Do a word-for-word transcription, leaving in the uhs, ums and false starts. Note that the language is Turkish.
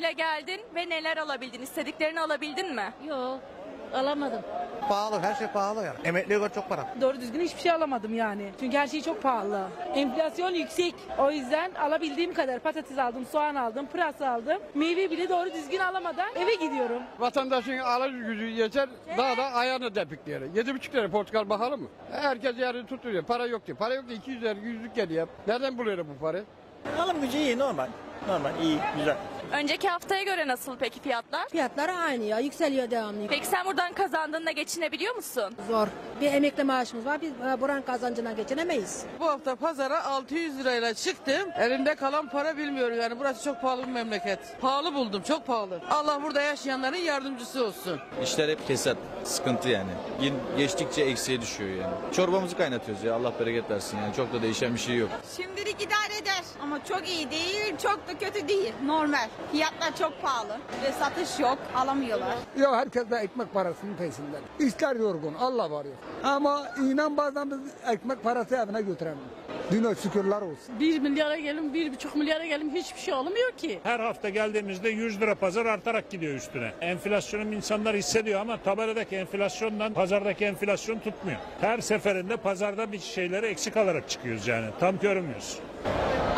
arabayla geldin ve neler alabildin? İstediklerini alabildin mi? Yok, alamadım. Pahalı, her şey pahalı yani. Emekliye göre çok para. Doğru düzgün hiçbir şey alamadım yani. Çünkü her şey çok pahalı. Enflasyon yüksek. O yüzden alabildiğim kadar patates aldım, soğan aldım, pırasa aldım. Meyve bile doğru düzgün alamadan eve gidiyorum. Vatandaşın alış gücü yeter, daha da ayağını depikliyor. Yedi buçuk lira portakal bakalım mı? Herkes yerini tutuyor. Para yok diyor. Para yok diyor. iki yüz lira, yüzlük geliyor. Nereden buluyor bu parayı? Alım gücü iyi, normal. Normal, iyi, güzel. Önceki haftaya göre nasıl peki fiyatlar? Fiyatlar aynı ya, yükseliyor devamlı. Peki sen buradan kazandığında geçinebiliyor musun? Zor. Bir emekli maaşımız var, biz e, buranın kazancına geçinemeyiz. Bu hafta pazara altı yüz lirayla çıktım. Elimde kalan para bilmiyorum yani. Burası çok pahalı bir memleket. Pahalı buldum, çok pahalı. Allah burada yaşayanların yardımcısı olsun. İşler hep kesat, sıkıntı yani. Gün geçtikçe eksiğe düşüyor yani. Çorbamızı kaynatıyoruz ya, Allah bereket versin yani. Çok da değişen bir şey yok. Şimdilik idare eder ama çok iyi değil, çok da kötü değil. Normal. Fiyatlar çok pahalı ve satış yok, alamıyorlar. Ya herkes de ekmek parasının peşinden. İşler yorgun, Allah var yok. Ama inan bazen biz ekmek parası evine götüremiyoruz. Düne şükürler olsun. Bir milyara gelin, bir buçuk milyara gelin hiçbir şey olmuyor ki. Her hafta geldiğimizde yüz lira pazar artarak gidiyor üstüne. Enflasyonu insanlar hissediyor ama tabeladaki enflasyondan pazardaki enflasyon tutmuyor. Her seferinde pazarda bir şeyleri eksik alarak çıkıyoruz yani. Tam görmüyoruz.